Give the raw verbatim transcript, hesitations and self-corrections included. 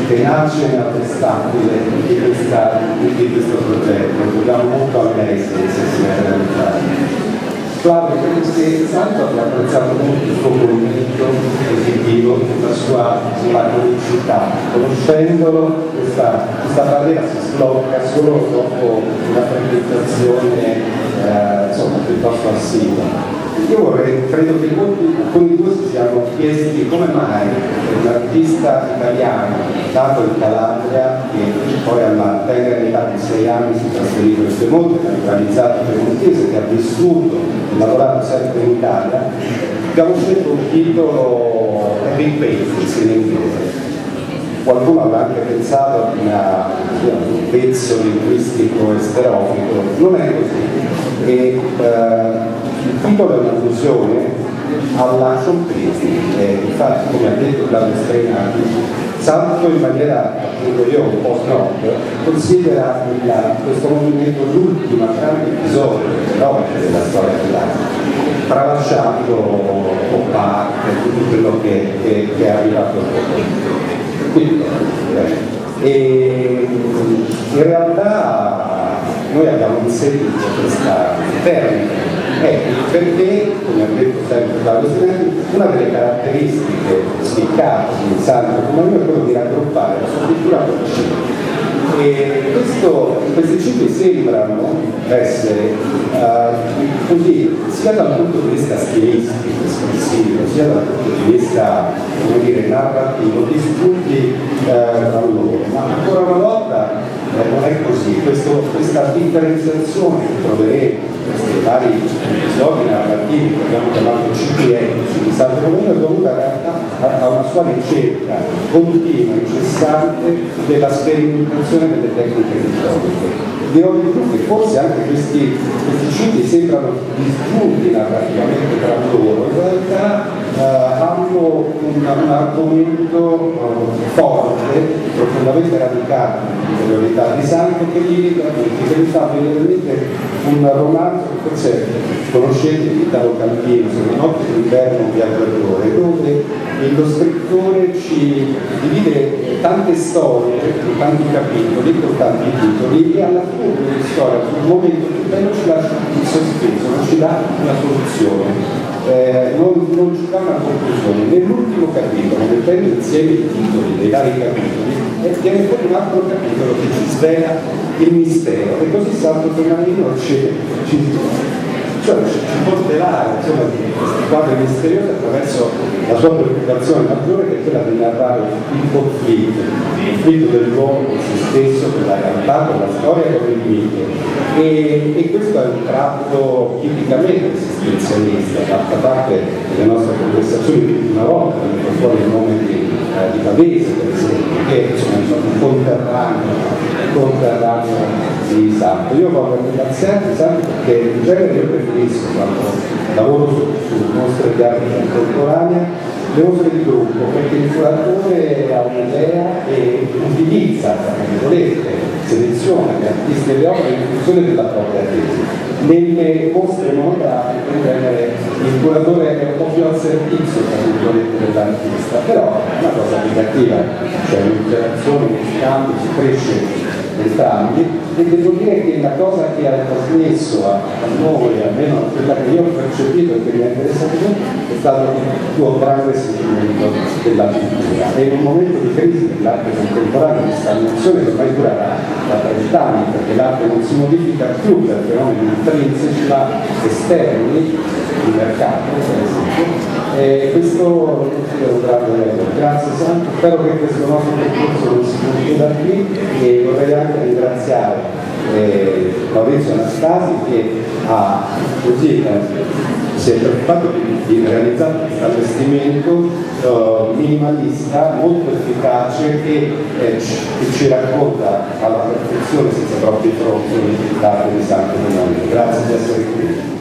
tenace e inarrestabile di, questa, di questo progetto. Dobbiamo molto a lei se, se si mette a realizzare. Flavio, credo che Santo abbia apprezzato molto il suo movimento positivo, la sua laconicità. Conoscendolo, questa, questa barriera si sblocca solo dopo una frequentazione eh, insomma, piuttosto assidua. Io vorrei, credo che molti, alcuni di voi si siano chiesti come mai un artista italiano nato in Calabria, che poi alla tenera età di sei anni si è trasferito in Piemonte, ha realizzato piemontese, che ha vissuto e lavorato sempre in Italia, abbiamo scelto un titolo Epic Paintings in inglese. Qualcuno aveva anche pensato a una, un pezzo linguistico esterofico, non è così. E, eh, il titolo è un'allusione all'action painting, e infatti, come ha detto Claudio Strenati, Santo in maniera, appunto io un po' snob, considera il, questo movimento l'ultimo grande episodio dell'opera della storia dell'arte, tralasciando pop art e tutto quello che, che, che è arrivato dopo. Quindi, eh, e in realtà noi abbiamo inserito questa termine eh, perché, come ha detto sempre Claudio Strenati, una delle caratteristiche spiccate di Santo come è quello di raggruppare la sua pittura con i cicli. E questo, questi cicli sembrano essere uh, così, sia dal punto di vista stilistico, espressivo, sia dal punto di vista, come dire, narrativo, disgiunti uh, tra loro, ma ancora una volta eh, non è così. Questo, questa differenziazione che troveremo questi vari episodi narrativi che abbiamo chiamato cicli etnici di Santo Domingo è dovuta in realtà a una sua ricerca continua, incessante della sperimentazione delle tecniche pittoriche. Dirò di più che forse anche questi, questi cicli sembrano disgiunti narrativamente tra loro, in realtà eh, hanno un, un argomento eh, forte, profondamente radicato nell'interiorità di Santo, che gli fa vedere un romanzo che forse conoscete di Italo Calvino, Se le notti d'inverno un viaggiatore, dove lo scrittore ci divide tante storie, tanti capitoli, con tanti titoli, e alla fine della storia, sul momento più bello, ci lascia in sospeso, non ci dà una soluzione. Eh, non, non ci dà una conclusione. Nell'ultimo capitolo, mettendo insieme i titoli dei vari capitoli, eh, viene fuori un altro capitolo che ci svela il mistero, e così Santo Bernardino ci, ci, cioè, ci può svelare insomma, di questi quadri misteriosi attraverso la sua preoccupazione maggiore, che è quella di narrare il conflitto, il conflitto dell'uomo con se stesso, con la realtà, con la storia, con il mito. E, e questo è un tratto tipicamente esistenzialista. D'altra parte delle nostre conversazioni più di una volta è venuto fuori il nome di, eh, di Pavese, per esempio, che insomma, è un conterraneo, conterraneo di Santo. Io voglio ringraziarti, Santo, perché in genere io preferisco, quando lavoro su, su mostre di arte contemporanea, le mostre di gruppo, perché il curatore ha un'idea e utilizza, tra virgolette, seleziona gli artisti e le opere in funzione della propria tesi. Nelle mostre monografiche in genere il curatore è un po' più al servizio, tra virgolette, dell'artista, però è una cosa negativa, cioè un'interazione, uno scambio, si cresce entrambi, e devo dire che la cosa che ha trasmesso a, a noi, almeno quella che io ho percepito e che mi ha interessato molto, è stato il tuo grande sentimento della pittura. E in un momento di crisi dell'arte contemporanea, di stagnazione che ormai dura da trent'anni, perché l'arte non si modifica più per fenomeni intrinseci ma esterni, di mercato per esempio, e questo lo considero un grande merito. Grazie Santo, spero che questo nostro percorso non si concluda qui, e vorrei anche ringraziare eh, Maurizio Anastasi, che ha così eh, si è preoccupato di, di realizzare questo allestimento uh, minimalista, molto efficace, che, eh, ci, che ci racconta alla perfezione, senza troppi fronzoli, l'arte di Santo Domingo. Grazie di essere qui.